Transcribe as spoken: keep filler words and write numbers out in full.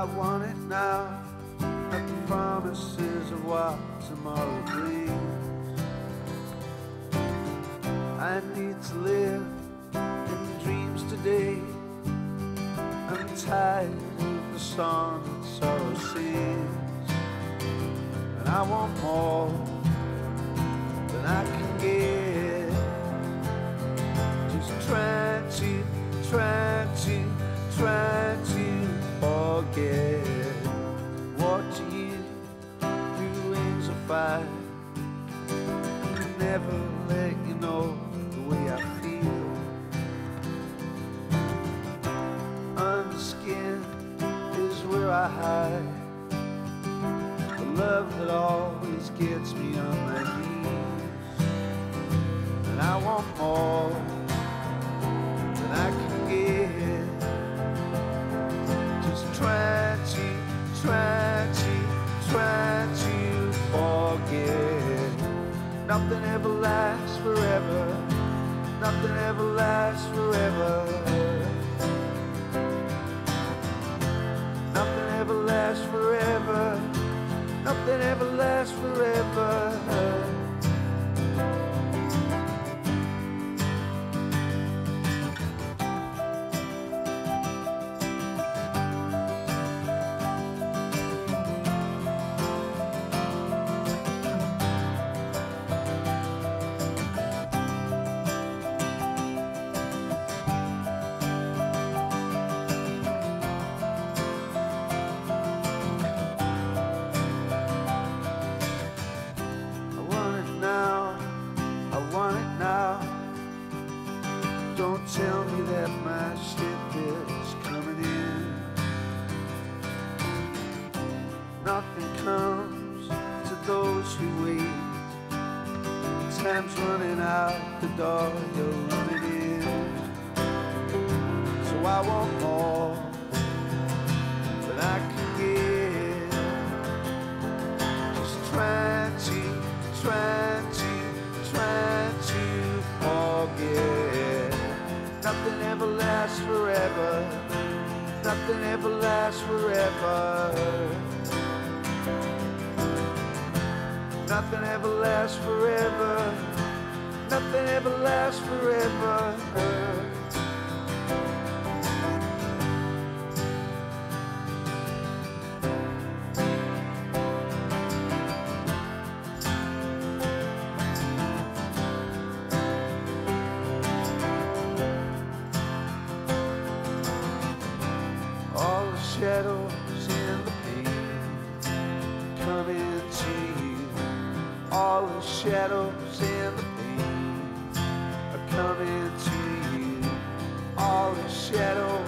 want it now, not the promises of what tomorrow brings. I need to live in dreams today. I'm tired of the song that sorrow sings, and I want more than I can get. Just trying to, trying to, trying to forget what you used through wings of fire. Never let you know the way I feel. Under skin is where I hide the love that always gets me on my knees. And I want more than I can get. Just try to, try to, try to forget. Nothing ever lasts forever. Nothing ever lasts forever. Nothing ever lasts forever. Nothing ever lasts forever. Don't tell me that my ship is coming in. Nothing comes to those who wait. Time's running out the door, you're running in. So I want more than I can get. Just try to, try to, try to forget. Nothing ever lasts forever. Nothing ever lasts forever. Nothing ever lasts forever. Nothing ever lasts forever. Shadows in the pain coming to you. All the shadows in the pain are coming to you. All the shadows